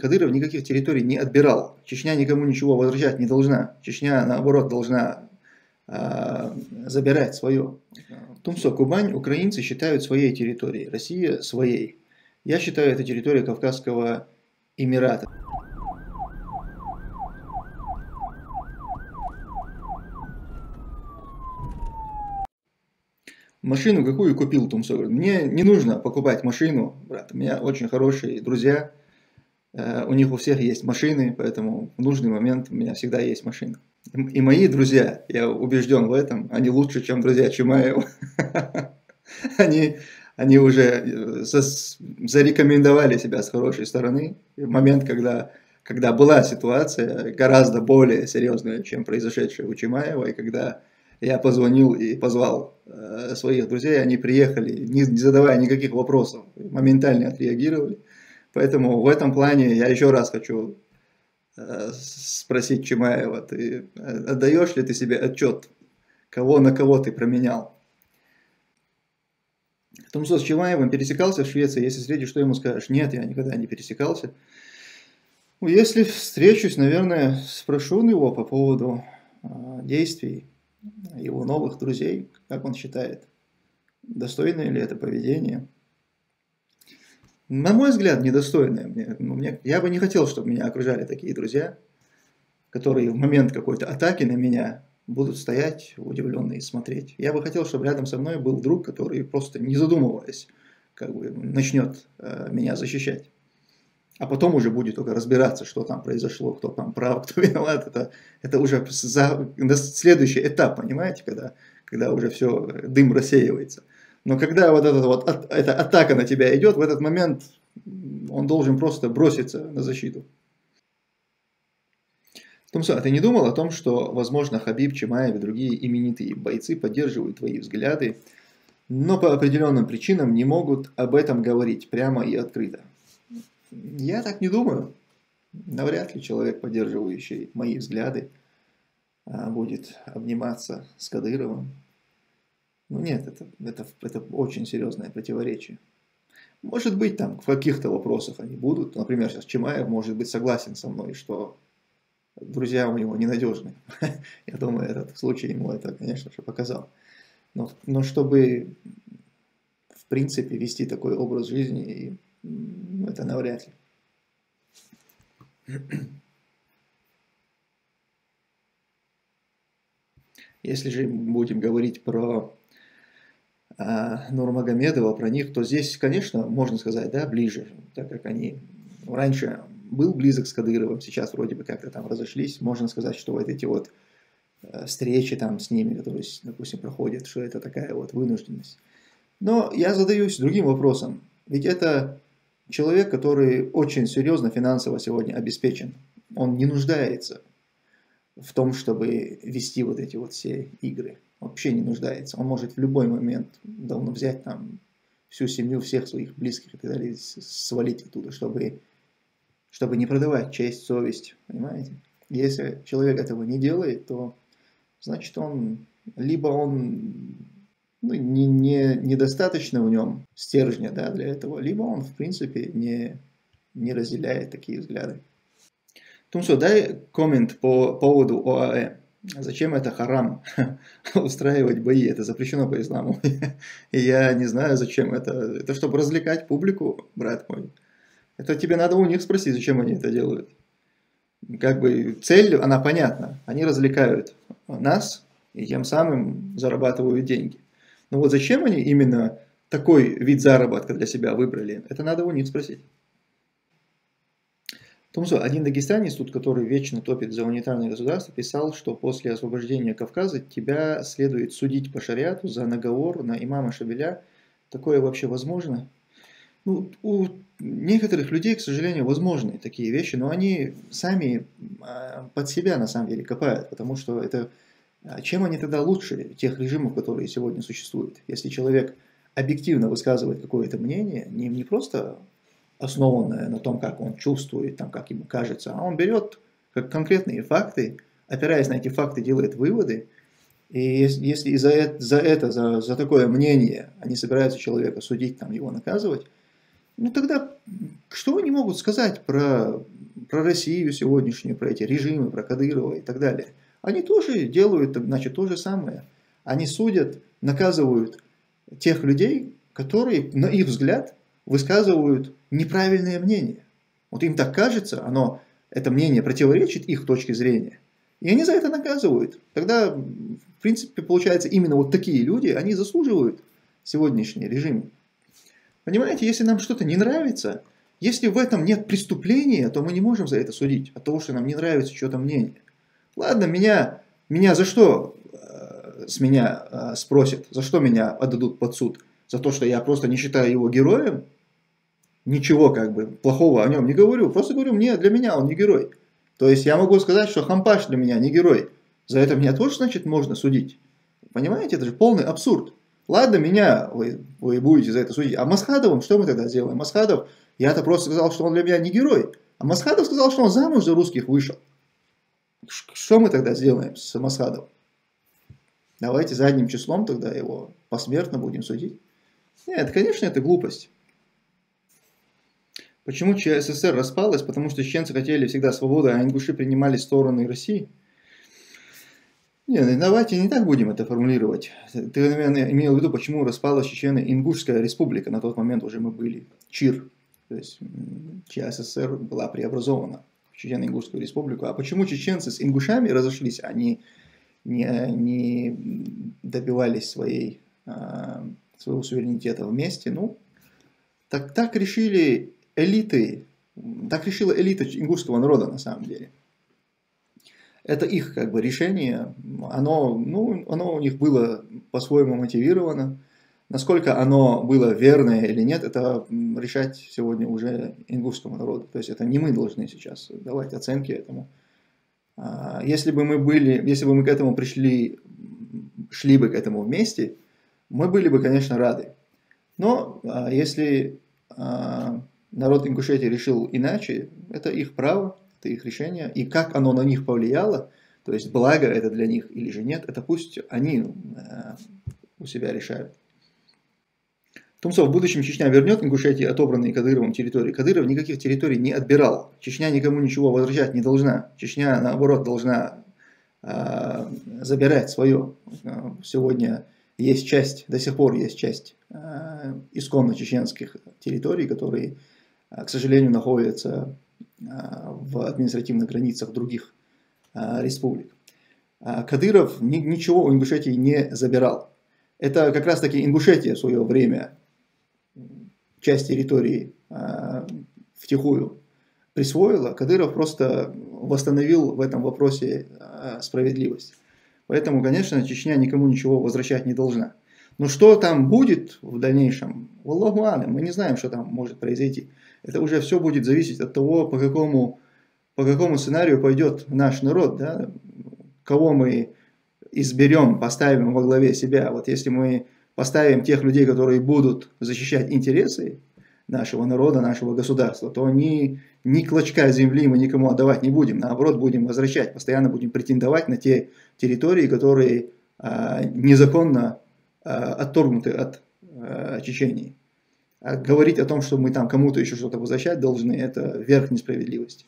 Кадыров никаких территорий не отбирал. Чечня никому ничего возвращать не должна. Чечня, наоборот, должна забирать свое. Тумсо, Кубань украинцы считают своей территорией, Россия своей. Я считаю, это территория Кавказского Эмирата. Машину какую купил Тумсо? Мне не нужно покупать машину, брат. У меня очень хорошие друзья. У них у всех есть машины, поэтому в нужный момент у меня всегда есть машина. И мои друзья, я убежден в этом, они лучше, чем друзья Чимаева. Они уже зарекомендовали себя с хорошей стороны. В момент, когда была ситуация гораздо более серьезная, чем произошедшая у Чимаева, и когда я позвонил и позвал своих друзей, они приехали, не задавая никаких вопросов, моментально отреагировали. Поэтому в этом плане я еще раз хочу спросить Чимаева, ты отдаешь ли ты себе отчет, кого на кого ты променял? Тумсо с Чимаевым пересекался в Швеции, если встретишь, что ему скажешь? Нет, я никогда не пересекался. Если встречусь, наверное, спрошу его по поводу действий его новых друзей, как он считает, достойное ли это поведение. На мой взгляд, недостойное. Я бы не хотел, чтобы меня окружали такие друзья, которые в момент какой-то атаки на меня будут стоять удивленные и смотреть. Я бы хотел, чтобы рядом со мной был друг, который просто не задумываясь, начнет меня защищать. А потом уже будет только разбираться, что там произошло, кто там прав, кто виноват. Это уже следующий этап, понимаете, когда уже все, дым рассеивается. Но когда эта атака на тебя идет, в этот момент он должен просто броситься на защиту. Тумсо, а ты не думал о том, что, возможно, Хабиб, Чимаев и другие именитые бойцы поддерживают твои взгляды, но по определенным причинам не могут об этом говорить прямо и открыто? Я так не думаю. Навряд ли человек, поддерживающий мои взгляды, будет обниматься с Кадыровым. Ну нет, это очень серьезное противоречие. Может быть, там в каких-то вопросах они будут. Например, сейчас Чимаев может быть согласен со мной, что друзья у него ненадежны. Я думаю, этот случай ему это, конечно же, показал. Но чтобы, в принципе, вести такой образ жизни, это навряд ли. Если же будем говорить про Нурмагомедова, про них, то здесь, конечно, можно сказать, да, ближе, так как они раньше был близок с Кадыровым, сейчас вроде бы как-то там разошлись, можно сказать, что вот эти вот встречи там с ними, которые, допустим, проходят, что это такая вот вынужденность. Но я задаюсь другим вопросом, ведь это человек, который очень серьезно финансово сегодня обеспечен, он не нуждается в том, чтобы вести вот эти вот все игры. Вообще не нуждается. Он может в любой момент давно взять там всю семью, всех своих близких и так далее, свалить оттуда, чтобы не продавать честь, совесть. Понимаете? Если человек этого не делает, то значит либо он недостаточно в нем стержня, да, для этого, либо он в принципе не разделяет такие взгляды. Тумсо, дай коммент по поводу ОАЭ. Зачем это харам устраивать бои? Это запрещено по исламу. И я не знаю, зачем это. Это чтобы развлекать публику, брат мой. Это тебе надо у них спросить, зачем они это делают. Как бы цель, она понятна. Они развлекают нас и тем самым зарабатывают деньги. Но вот зачем они именно такой вид заработка для себя выбрали? Это надо у них спросить. Тумсо, один дагестанец, тут, который вечно топит за унитарное государство, писал, что после освобождения Кавказа тебя следует судить по шариату за наговор на имама Шабеля. Такое вообще возможно? Ну, у некоторых людей, к сожалению, возможны такие вещи, но они сами под себя на самом деле копают, потому что чем они тогда лучше тех режимов, которые сегодня существуют? Если человек объективно высказывает какое-то мнение, не просто основанное на том, как он чувствует, там, как ему кажется, а он берет как конкретные факты, опираясь на эти факты, делает выводы, и если за такое мнение они собираются человека судить, там, его наказывать, ну тогда что они могут сказать про про Россию сегодняшнюю, про эти режимы, про Кадырова и так далее. Они тоже делают, значит, то же самое. Они судят, наказывают тех людей, которые, на их взгляд, высказывают неправильное мнение. Вот им так кажется, это мнение противоречит их точке зрения. И они за это наказывают. Тогда, в принципе, получается, именно вот такие люди, они заслуживают сегодняшний режим. Понимаете, если нам что-то не нравится, если в этом нет преступления, то мы не можем за это судить, от того, что нам не нравится что-то мнение. Ладно, меня за что с меня спросят, за что меня отдадут под суд? За то, что я просто не считаю его героем? Ничего как бы плохого о нем не говорю, просто говорю, для меня он не герой. То есть я могу сказать, что Хампаш для меня не герой. За это меня тоже, значит, можно судить. Понимаете, это же полный абсурд. Ладно, меня вы будете за это судить. А Масхадовым что мы тогда сделаем? Масхадов, я-то просто сказал, что он для меня не герой. А Масхадов сказал, что он замуж за русских вышел. Что мы тогда сделаем с Масхадовым? Давайте задним числом тогда его посмертно будем судить. Нет, конечно, это глупость. Почему ЧССР распалась? Потому что чеченцы хотели всегда свободы, а ингуши принимали стороны России. Нет, давайте не так будем это формулировать. Ты, наверное, имел в виду, почему распалась Чечено-Ингушская республика. На тот момент уже мы были ЧИР. То есть ЧССР была преобразована в Чечено-Ингушскую республику. А почему чеченцы с ингушами разошлись, они не добивались своего суверенитета вместе? Ну, так решили элиты, так решила элита ингушского народа на самом деле. Это их как бы решение, оно у них было по-своему мотивировано. Насколько оно было верное или нет, это решать сегодня уже ингушскому народу. То есть это не мы должны сейчас давать оценки этому. Если бы мы к этому шли бы к этому вместе, мы были бы, конечно, рады. Но если народ Ингушетии решил иначе, это их право, это их решение. И как оно на них повлияло, то есть благо это для них или же нет, это пусть они у себя решают. Тумсов, в будущем Чечня вернет Ингушетии отобранные Кадыровым территории. Кадыров никаких территорий не отбирал. Чечня никому ничего возвращать не должна. Чечня, наоборот, должна забирать свое. Сегодня есть часть, до сих пор есть часть исконно чеченских территорий, которые, к сожалению, находятся в административных границах других республик. Кадыров ничего у Ингушетии не забирал. Это как раз таки Ингушетия в свое время часть территории втихую присвоила. Кадыров просто восстановил в этом вопросе справедливость. Поэтому, конечно, Чечня никому ничего возвращать не должна. Но что там будет в дальнейшем, Аллаху алям, мы не знаем, что там может произойти. Это уже все будет зависеть от того, по какому сценарию пойдет наш народ, да? Кого мы изберем, поставим во главе себя. Вот если мы поставим тех людей, которые будут защищать интересы нашего народа, нашего государства, то ни клочка земли мы никому отдавать не будем. Наоборот, будем возвращать, постоянно будем претендовать на те территории, которые незаконно отторгнуты от Чечении. А говорить о том, что мы там кому-то еще что-то возвращать должны, это верх несправедливости.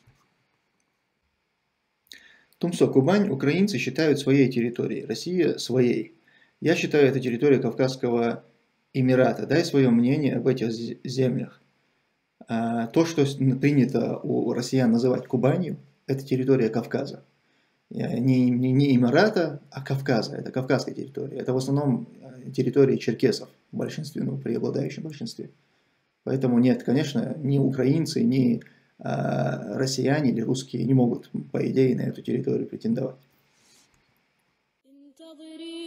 Тумсо, Кубань украинцы считают своей территорией, Россия своей. Я считаю, это территория Кавказского Эмирата. Дай свое мнение об этих землях. То, что принято у россиян называть Кубанью, это территория Кавказа. Не Эмирата, а Кавказа. Это Кавказская территория. Это в основном территория черкесов в большинстве, в преобладающем большинстве. Поэтому нет, конечно, ни украинцы, ни россияне или русские не могут, по идее, на эту территорию претендовать.